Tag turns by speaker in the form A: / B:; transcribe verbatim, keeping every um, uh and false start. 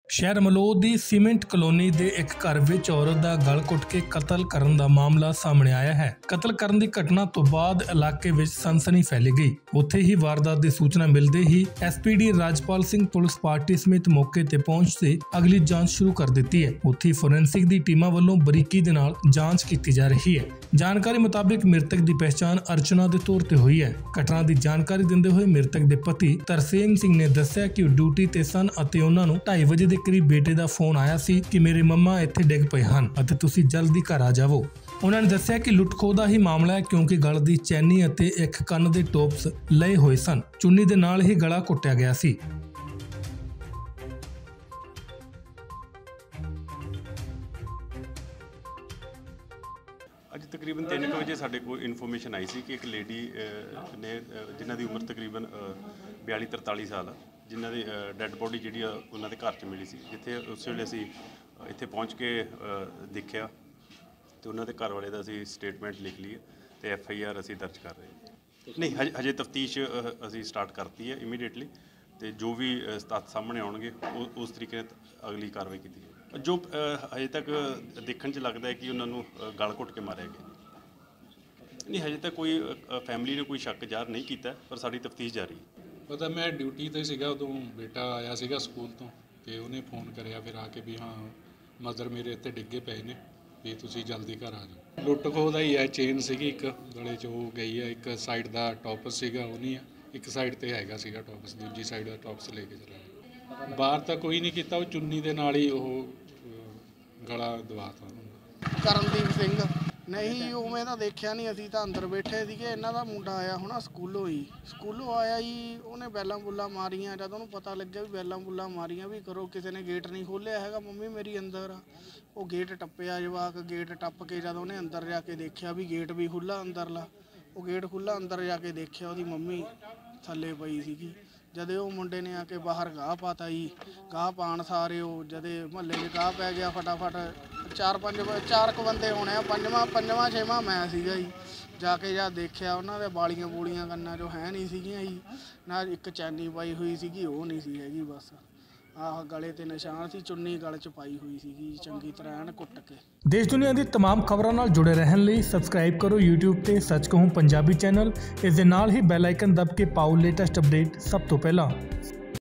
A: शहर मलोह दी cement colony दे एक घर विच औरत दा गल घुट के कतल करन दा मामला सामने आया है। कतल करन दी घटना तो बाद इलाके विच सनसनी फैली गई। उत्थे ही वारदात दी सूचना मिलदे ही SPD Rajpal Singh police party समेत मौके ते पहुंचते अगली जांच शुरू कर दित्ती है। उत्थे फोरेंसिक दी टीमां वल्लों बरीकी दे नाल जांच कीती जा रही है। जानकारी मुताबिक मृतक दी पहचान अर्चना दे तौर ते हुई है। घटना दी जानकारी दिंदे होए मृतक दे पति तरसेम सिंह ने दस्सिया कि ड्यूटी ते सन अते उन्हां नूं ढाई वजे दे करीब बेटे दा फोन आया सी कि मेरे मम्मा इत्थे डिग पए हन अते तुसीं जल्दी घर आ जावो। उन्हां ने दस्सिया कि लुट खोह दा ही मामला है क्योंकि गल दी चैनी अते एक कंन दे टोप्स लए होए सन। चुन्नी दे नाल ही गला कुੱਟਿਆ गया सी।
B: ਅੱਜ ਤਕਰੀਬਨ ਤਿੰਨ ਵਜੇ ਸਾਡੇ ਕੋਲ ਇਨਫੋਰਮੇਸ਼ਨ ਆਈ ਸੀ ਕਿ ਇੱਕ ਲੇਡੀ ਨੇ ਜਿਨ੍ਹਾਂ ਦੀ ਉਮਰ ਤਕਰੀਬਨ ਬਿਆਲੀ ਤਰਤਾਲੀ ਸਾਲ ਆ, ਜਿਨ੍ਹਾਂ ਦੀ ਡੈੱਡ ਬੋਡੀ ਜਿਹੜੀ ਆ ਉਹਨਾਂ ਦੇ ਘਰ 'ਚ ਮਿਲੀ ਸੀ, ਜਿੱਥੇ ਉਸ ਵੇਲੇ ਅਸੀਂ ਇੱਥੇ ਪਹੁੰਚ ਕੇ ਦੇਖਿਆ ਤੇ ਉਹਨਾਂ ਦੇ ਘਰ ਵਾਲੇ ਦਾ ਅਸੀਂ ਸਟੇਟਮੈਂਟ ਲਿਖ ਲਈ ਤੇ ਐਫ ਆਈ ਆਰ ਅਸੀਂ ਦਰਜ ਕਰ ਰਹੇ ਹਾਂ। ਨਹੀਂ ਹਜੇ ਹਜੇ ਤਫਤੀਸ਼ ਅਸੀਂ ਸਟਾਰਟ ਕਰਤੀ ਹੈ ਇਮੀਡੀਏਟਲੀ, ਤੇ ਜੋ ਵੀ ਤੱਥ ਸਾਹਮਣੇ ਆਉਣਗੇ ਉਸ ਤਰੀਕੇ ਨਾਲ ਅਗਲੀ ਕਾਰਵਾਈ ਕੀਤੀ ਜਾਏਗੀ। जो हजे तक देखने च लगता है कि उन्होंने गल घुट के मारे गए नहीं, हजे तक कोई फैमिली ने कोई शक ਜ਼ਾਹਰ नहीं किया, पर साड़ी तफ्तीश जारी है।
C: पता मैं ड्यूटी ते सीगा उदों बेटा आया सीगा स्कूल तो ते उन्हें फोन कराया फिर आके भी हाँ मदर मेरे इत्ते डिगे पे ने भी तुसीं जल्दी घर आ जाओ। लुट खोह दा ही है, चेन सीगी एक गले च हो गई है, एक साइड दा टॉपस सीगा वो नहीं है, एक साइड ते हैगा सीगा टॉपस, दूजी साइड दा टॉपस लेके चला बाहर तक कोई नहीं किया, वो चुन्नी दे नाल ही वो गला दवाता।
D: ਕਰਨਦੀਪ ਸਿੰਘ ਨਹੀਂ ਉਵੇਂ ਤਾਂ ਦੇਖਿਆ ਨਹੀਂ, ਅਸੀਂ ਤਾਂ ਅੰਦਰ ਬੈਠੇ ਸੀਗੇ। ਇਹਨਾਂ ਦਾ ਮੁੰਡਾ ਆਇਆ ਹੋਣਾ ਸਕੂਲੋਂ ਹੀ, ਸਕੂਲੋਂ ਆਇਆ ਜੀ, ਉਹਨੇ ਬੈਲਾਂ ਬੁੱਲਾਂ ਮਾਰੀਆਂ। ਜਦ ਉਹਨੂੰ ਪਤਾ ਲੱਗਿਆ ਵੀ ਬੈਲਾਂ ਬੁੱਲਾਂ ਮਾਰੀਆਂ ਵੀ ਕਰੋ, ਕਿਸੇ ਨੇ ਗੇਟ ਨਹੀਂ ਖੋਲ੍ਹਿਆ ਹੈਗਾ, ਮੰਮੀ ਮੇਰੀ ਅੰਦਰ ਆ। ਉਹ ਗੇਟ ਟੱਪਿਆ ਜਵਾਕ, ਗੇਟ ਟੱਪ ਕੇ ਜਦ ਉਹਨੇ ਅੰਦਰ ਜਾ ਕੇ ਦੇਖਿਆ ਵੀ ਗੇਟ ਵੀ ਖੁੱਲ੍ਹਾ ਅੰਦਰਲਾ, ਉਹ ਗੇਟ ਖੁੱਲ੍ਹਾ ਅੰਦਰ ਜਾ ਕੇ ਦੇਖਿਆ ਉਹਦੀ ਮੰਮੀ ਥੱਲੇ ਪਈ ਸੀਗੀ। ਜਦੇ ਉਹ ਮੁੰਡੇ ਨੇ ਆ ਕੇ ਬਾਹਰ ਗਾਹ ਪਾਤਾ ਜੀ, ਗਾਹ ਪਾਉਣ ਸਾਰੇ ਉਹ ਜਦੇ ਮੁਹੱਲੇ 'ਚ ਗਾਹ ਪੈ ਗਿਆ ਫਟਾਫਟ। ਚਾਰ ਪੰਜ ਚਾਰ ਕੁ ਬੰਦੇ ਹੋਣੇ ਆ, ਪੰਜਵਾਂ ਪੰਜਵਾਂ ਛੇਵਾਂ ਮੈਂ ਸੀਗਾ ਜੀ। ਜਾ ਕੇ ਜਦ ਦੇਖਿਆ ਉਹਨਾਂ ਦੇ ਬਾਲੀਆਂ ਬੂਲੀਆਂ ਕੰਨਾਂ 'ਚੋਂ ਹੈ ਨਹੀਂ ਸੀਗੀਆਂ ਜੀ, ਨਾ ਇੱਕ ਚੈਨੀ ਪਾਈ ਹੋਈ ਸੀਗੀ ਉਹ ਨਹੀਂ ਸੀ ਹੈਗੀ, ਬਸ ਆਹ ਗਲੇ ਤੇ ਨਿਸ਼ਾਨ ਸੀ, ਚੁੰਨੀ ਗਲ 'ਚ ਪਾਈ ਹੋਈ ਸੀਗੀ ਚੰਗੀ ਤਰ੍ਹਾਂ ਐਨ ਕੁੱਟ ਕੇ।
A: देश दुनिया दी तमाम खबरों नाल जुड़े रहने लई सबसक्राइब करो यूट्यूब ते सच कहूं पंजाबी चैनल। इस दे नाल ही बैल आइकन दब के पाओ लेटेस्ट अपडेट सब तो पहला।